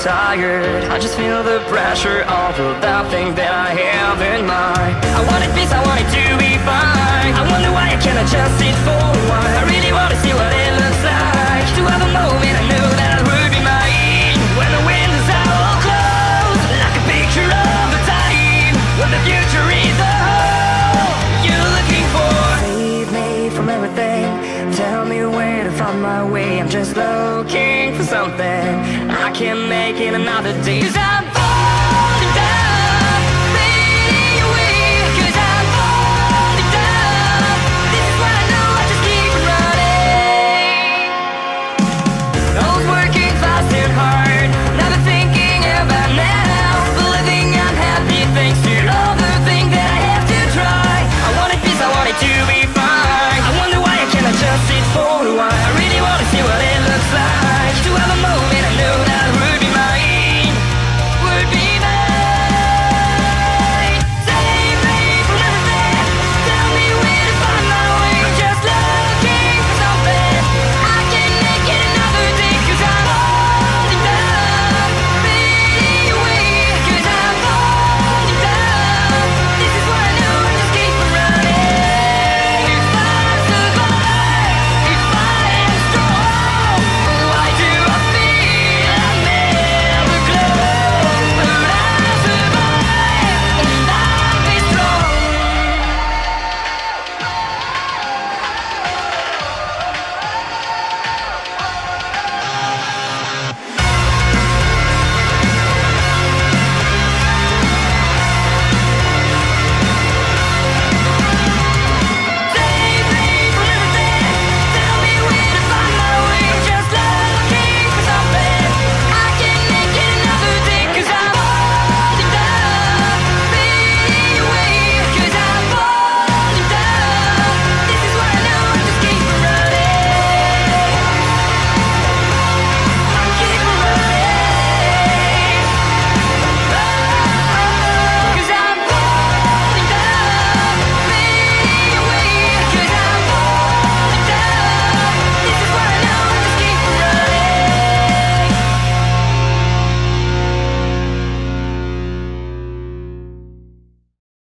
tired. I just feel the pressure of that thing that I have in mind. I wanted peace, I wanted to be fine. I wonder why I cannot just sit for a while. I really want to see what it looks like. To have a moment I knew that I would be mine. When the windows are all closed, like a picture of a time when the future is a hole you're looking for. Save me from everything, tell me where to find my way. I'm just looking for something. I can't make it another